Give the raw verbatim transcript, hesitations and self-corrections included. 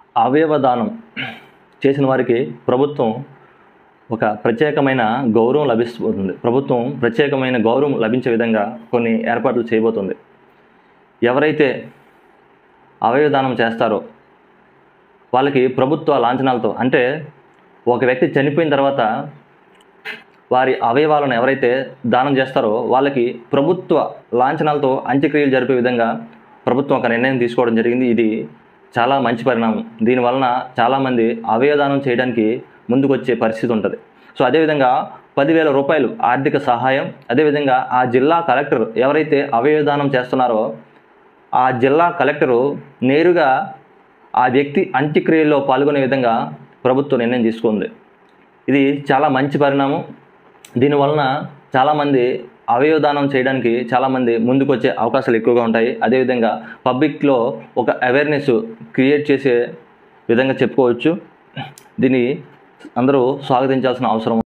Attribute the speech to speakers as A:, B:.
A: అవయవ దానం చేసిన వారికి ప్రభుత్వం ఒక ప్రత్యేకమైన గౌరవం లభిస్తుంది. ప్రభుత్వం ప్రత్యేకమైన గౌరవం లభించే విధంగా కొన్ని ఏర్పాట్లు చేయబోతుంది. ఎవరైతే అవయవ దానం చేస్తారో వాళ్ళకి ప్రభుత్వ లాంఛనాలతో, అంటే ఒక వ్యక్తి చనిపోయిన తర్వాత వారి అవయవాలను ఎవరైతే దానం చేస్తారో వాళ్ళకి ప్రభుత్వ లాంఛనాలతో అంత్యక్రియలు జరిపే విధంగా ప్రభుత్వం ఒక నిర్ణయం తీసుకోవడం జరిగింది. ఇది చాలా మంచి పరిణామం. దీనివలన చాలామంది అవయవదానం చేయడానికి ముందుకు వచ్చే పరిస్థితి ఉంటుంది. సో అదేవిధంగా పదివేల రూపాయలు ఆర్థిక సహాయం, అదేవిధంగా ఆ జిల్లా కలెక్టర్ ఎవరైతే అవయవదానం చేస్తున్నారో ఆ జిల్లా కలెక్టరు నేరుగా ఆ వ్యక్తి అంత్యక్రియల్లో పాల్గొనే విధంగా ప్రభుత్వం నిర్ణయం తీసుకుంది. ఇది చాలా మంచి పరిణామం. దీనివలన చాలామంది అవయవదానం చేయడానికి చాలామంది ముందుకు వచ్చే అవకాశాలు ఎక్కువగా ఉంటాయి. అదేవిధంగా పబ్లిక్లో ఒక అవేర్నెస్ క్రియేట్ చేసే విధంగా చెప్పుకోవచ్చు. దీన్ని అందరూ స్వాగతించాల్సిన అవసరం